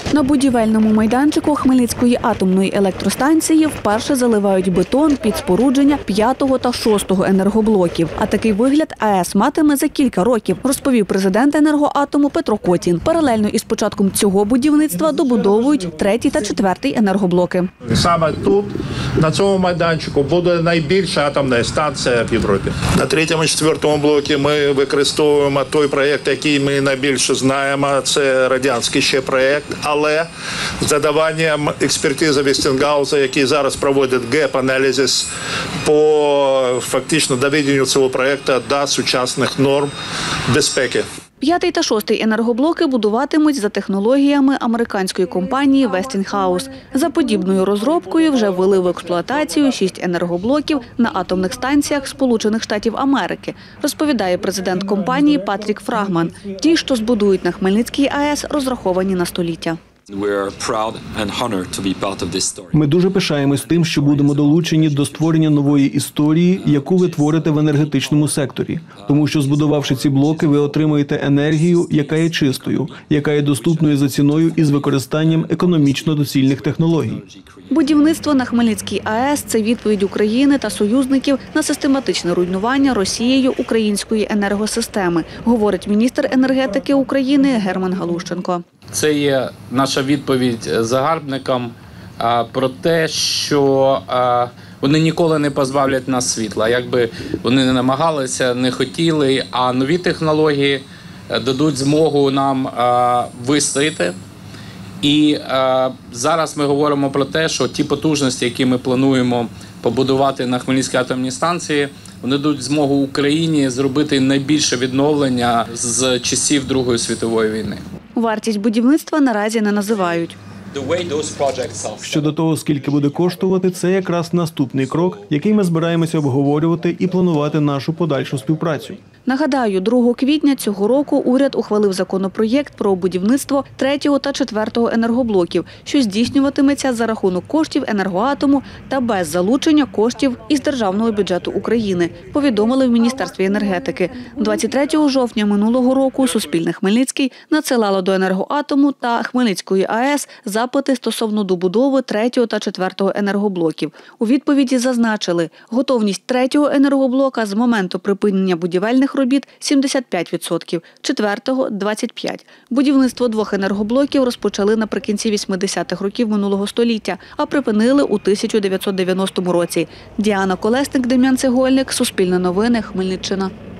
На будівельному майданчику Хмельницької атомної електростанції вперше заливають бетон під спорудження 5-го та 6-го енергоблоків. А такий вигляд АЕС матиме за кілька років, розповів президент «Енергоатому» Петро Котін. Паралельно із початком цього будівництва добудовують 3-й та 4-й енергоблоки. Саме тут, на цьому майданчику, буде найбільша атомна станція в Європі. На 3-му і 4-му блокі ми використовуємо той проєкт, який ми найбільше знаємо. Це радянський ще проєкт. Але з додаванням експертизи Вестінгауза, який зараз проводить геп-аналіз по фактично доведенню цього проєкту до сучасних норм безпеки. 5-й та 6-й енергоблоки будуватимуть за технологіями американської компанії Westinghouse. За подібною розробкою вже ввели в експлуатацію 6 енергоблоків на атомних станціях Сполучених Штатів Америки, розповідає президент компанії Патрік Фрагман. Ті, що збудують на Хмельницькій АЕС, розраховані на століття. Ми дуже пишаємось тим, що будемо долучені до створення нової історії, яку ви творите в енергетичному секторі. Тому що, збудувавши ці блоки, ви отримуєте енергію, яка є чистою, яка є доступною за ціною і з використанням економічно доцільних технологій. Будівництво на Хмельницькій АЕС – це відповідь України та союзників на систематичне руйнування Росією української енергосистеми, говорить міністр енергетики України Герман Галущенко. Це є наша відповідь загарбникам про те, що вони ніколи не позбавлять нас світла. Якби вони не намагалися, не хотіли, а нові технології дадуть змогу нам вистояти. І зараз ми говоримо про те, що ті потужності, які ми плануємо побудувати на Хмельницькій атомній станції, вони дадуть змогу Україні зробити найбільше відновлення з часів Другої світової війни. Вартість будівництва наразі не називають. Щодо того, скільки буде коштувати, це якраз наступний крок, який ми збираємося обговорювати і планувати нашу подальшу співпрацю. Нагадаю, 2 квітня цього року уряд ухвалив законопроєкт про будівництво 3-го та 4-го енергоблоків, що здійснюватиметься за рахунок коштів «Енергоатому» та без залучення коштів із Державного бюджету України, повідомили в Міністерстві енергетики. 23 жовтня минулого року Суспільне Хмельницький надсилало до «Енергоатому» та Хмельницької АЕС запити стосовно добудови 3-го та 4-го енергоблоків. У відповіді зазначили, готовність 3-го енергоблока з моменту припинення будівельних робіт – 75%, 4-го – 25%. Будівництво 2 енергоблоків розпочали наприкінці 80-х років минулого століття, а припинили у 1990 році. Діана Колесник, Дем'ян Цегольник, Суспільне новини, Хмельниччина.